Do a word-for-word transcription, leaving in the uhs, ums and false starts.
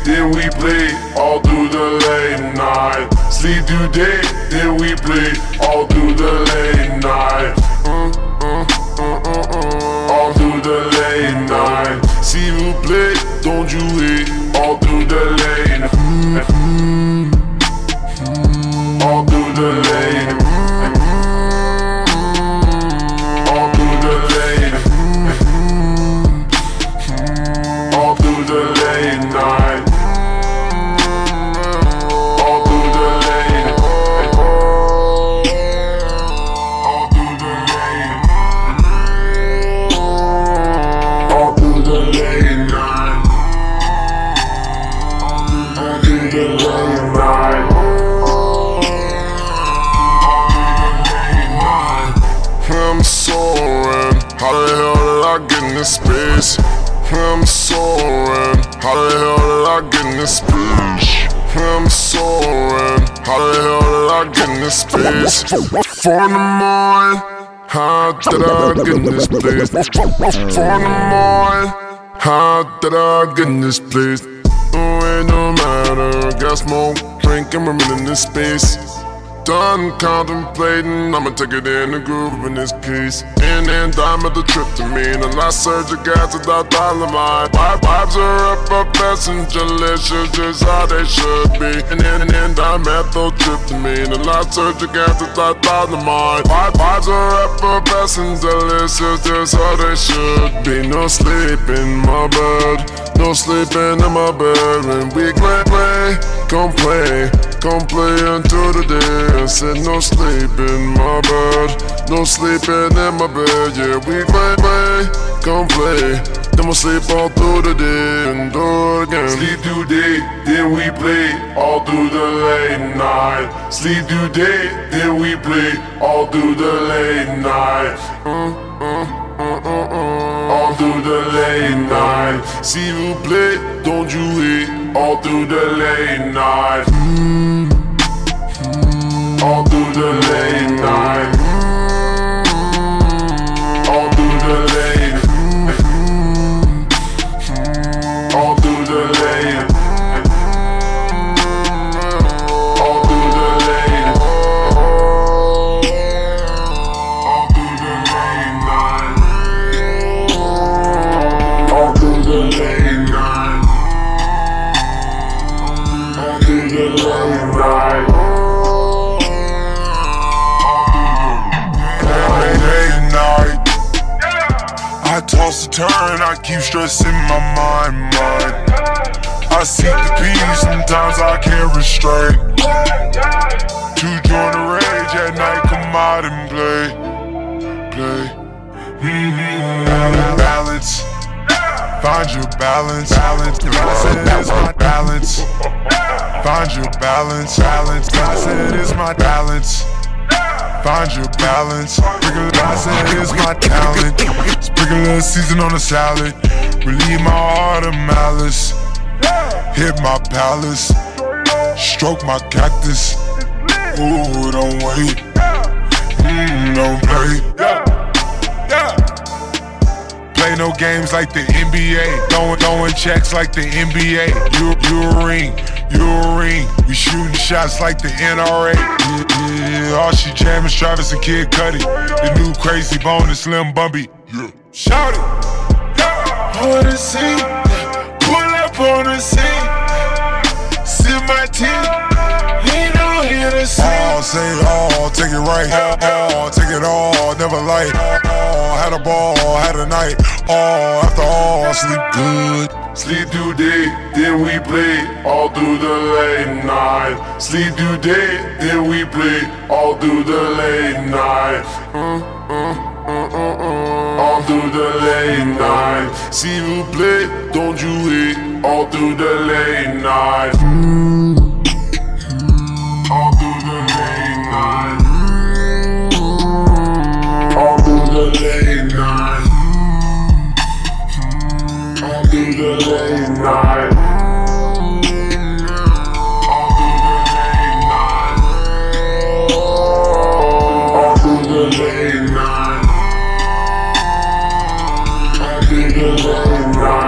then we play all through the late night. Sleep through day, then we play all through the late night. Mm, mm, mm, mm, mm. All through the late night. S'il vous plaît, don't you hate all through the late night. Mm, mm, mm. All through the late night. All through the late night. All through the late night. All through the late night. All through the late night. All through the late night. All through the late night. I'm soaring. How the hell did I get in this space? I'm soaring. How the hell did I get in this space? I'm soaring. How the hell did I get in this space? Four in the morning. How did I get in this place? Four in the morning. How did I get in this place? Oh, it don't matter. Got smoke, drink, and we're in this space. Done contemplating, I'ma take it in the groove in this case. And then dime at the trip to me, and the last surge of gas without dynamite. Vibes are up a passenger, licious, just how they should be. And then and then dime at the trip to me, and the last surge of gas without dynamite. Vibes are up a passenger, licious, just how they should be. No sleep in my bed, no sleeping in my bed. And we play, play, gon' play, gon' play until the day. I said no sleep in my bed, no sleeping in my bed. Yeah, we play, play, gon' play, then we'll sleep all through the day and do it again. Sleep through day, then we play all through the late night. Sleep through day, then we play all through the late night. Mm, mm, mm, mm, mm. All through the late night. S'il vous plaît, don't you hate all through the late night. Mm. All through the late night. All through the late. All through the late. All through the late. All through the late night. All through the late night. All through the late night. I toss and turn, I keep stressing my mind, mind. I seek the peace, sometimes I can't restrain. To join the rage at night, come out and play, play. Mm-hmm. Balance, find your balance, balance. God said it's my balance. Find your balance, balance. God said it's my balance. Find your balance. Sprinkle, I said it's my talent. Sprinkle a season on the salad. Relieve my heart of malice. Hit my palace. Stroke my cactus. Ooh, don't wait. Mmm, don't play. Play no games like the N B A. Throwing, throwing checks like the N B A. You, you a ring, you a ring. We shooting shots like the N R A. Yeah, yeah, all she jamming, Travis and Kid Cudi. The new Crazy Bone and Slim Bumpy. Yeah. Shout it. Yeah. On the scene, pull up on the scene. Sip my tea, lean on here to see. All say it all, take it right. All, all, take it all, never light. All, had a ball, had a night. All, after all, sleep good. Sleep through day, then we play all through the late night. Sleep through day, then we play all through the late night. Mm, mm, mm, mm, mm. All through the late night. S'il vous plaît, don't you hate all through the late night. Mm, mm. All through the late night. Mm, all through the late night. All through the late night. All through the late night. All through the late night.